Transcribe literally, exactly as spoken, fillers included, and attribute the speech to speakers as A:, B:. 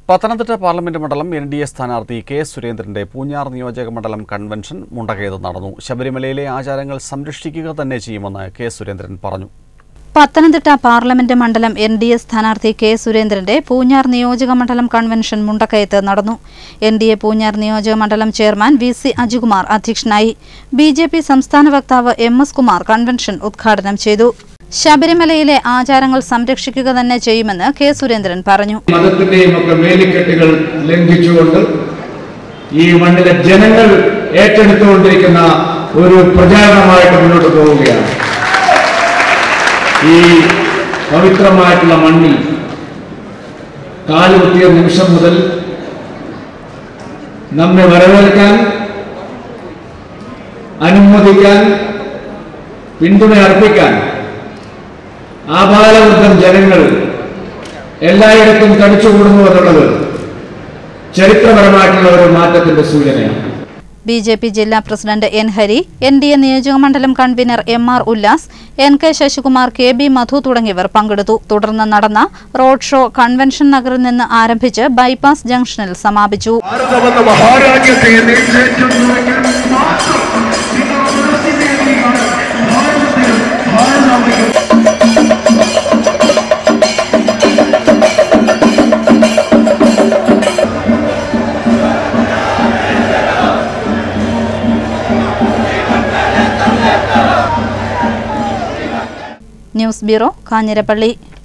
A: Pathanamthitta parliament മണ്ഡലം N D A സ്ഥാനാർത്ഥി K സുരേന്ദ്രന്റെ പൂഞ്ഞാർ നിയോജക മണ്ഡലം കൺവെൻഷൻ മുണ്ടക്കയത്ത് നടന്നു. ശബരിമലയിലെ ആചാരങ്ങൾ സംരക്ഷിക്കുക തന്നെ ചെയ്യുമെന്ന് കെ സുരേന്ദ്രൻ പറഞ്ഞു.
B: പത്തനംതിട്ട പാർലമെന്റ് മണ്ഡലം എൻ ഡി എ സ്ഥാനാർത്ഥി കെ സുരേന്ദ്രന്റെ പൂഞ്ഞാർ നിയോജക മണ്ഡലം കൺവെൻഷൻ മുണ്ടക്കയത്ത് നടന്നു. എൻ ഡി എ പൂഞ്ഞാർ നിയോജക മണ്ഡലം ചെയർമാൻ വി സി അജികുമാർ അധ്യക്ഷനായി. ബി ജെ പി സംസ്ഥാന വക്താവ് എം എസ് കുമാർ കൺവെൻഷൻ ഉദ്ഘാടനം ചെയ്തു. ശബരിമലയിലെ ആചാരങ്ങൾ സംരക്ഷിക്കുക തന്നെ ചെയ്യുമെന്ന് കെ സുരേന്ദ്രൻ പറഞ്ഞു.
C: മതത്തിന്റെയും ഒക്കെ വേലിക്കെട്ടുകൾ ലംഘിച്ചുകൊണ്ട് ഈ മണ്ണിലെ ജനങ്ങൾ ഏറ്റെടുത്തുകൊണ്ടിരിക്കുന്ന ഒരു പ്രചാരണമായിട്ട് മുന്നോട്ട് പോവുകയാണ്. ഈ പവിത്രമായിട്ടുള്ള മണ്ണിൽ കാലുകുത്തിയ നിമിഷം മുതൽ നമ്മെ വരവേൽക്കാൻ, അനുമോദിക്കാൻ, പിന്തുണ അർപ്പിക്കാൻ ആബാലവൃദ്ധം ജനങ്ങൾ എല്ലായിടത്തും തടിച്ചുകൂടുന്നു എന്നുള്ളത് ചരിത്രപരമായിട്ടുള്ള ഒരു മാറ്റത്തിന്റെ സൂചനയാണ്.
B: ബി ജെ പി ജില്ലാ president N Hari, N D A നിയോജകമണ്ഡലം convener M R Ullas, N K Sasikumar, K B Madhu തുടങ്ങിയവർ പങ്കെടുത്തു. തുടർന്ന് നടന്ന റോഡ് ഷോ കൺവെൻഷൻ നഗറിൽ നിന്ന് ആരംഭിച്ച് ബൈപ്പാസ് ജംഗ്ഷനിൽ സമാപിച്ചു. News bureau, Kanjirappally.